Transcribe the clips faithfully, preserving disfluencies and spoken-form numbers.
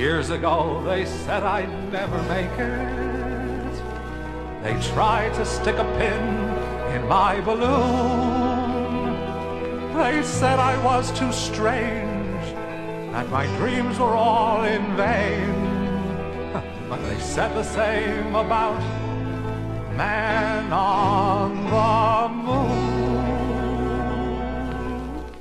Years ago they said I'd never make it. They tried to stick a pin in my balloon. They said I was too strange, that my dreams were all in vain. But they said the same about Man on the Moon.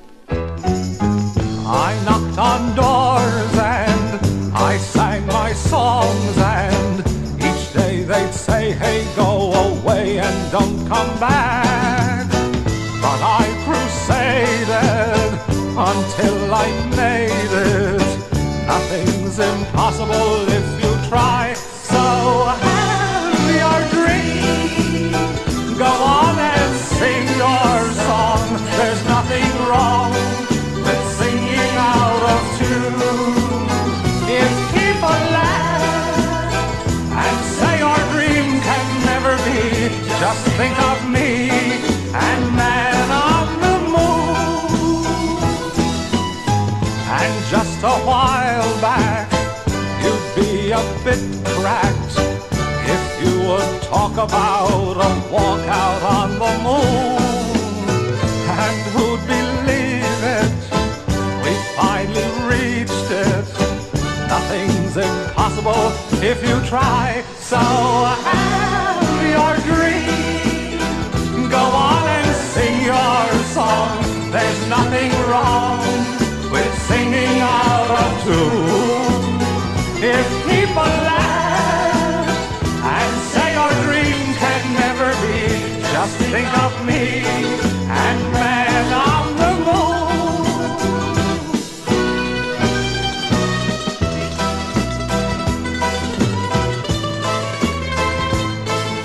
I knocked on doors and I sang my songs, and each day they'd say, hey, go away and don't come back. But I crusaded until I made it. Nothing's impossible if you try. So have your dream, go on and sing your song. There's nothing wrong with singing out of tune. If people laugh and say our dream can never be, just think of me and Man on the Moon. And just a while back, you'd be a bit cracked if you would talk about a walk out on the moon. And who'd believe it? We finally reached it. Nothing's impossible if you try. So have your dream, go on and sing your song. There's nothing wrong with singing out of tune. If people laugh and say our dream can never be, just think of me and Man on the Moon.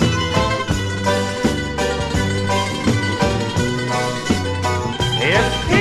If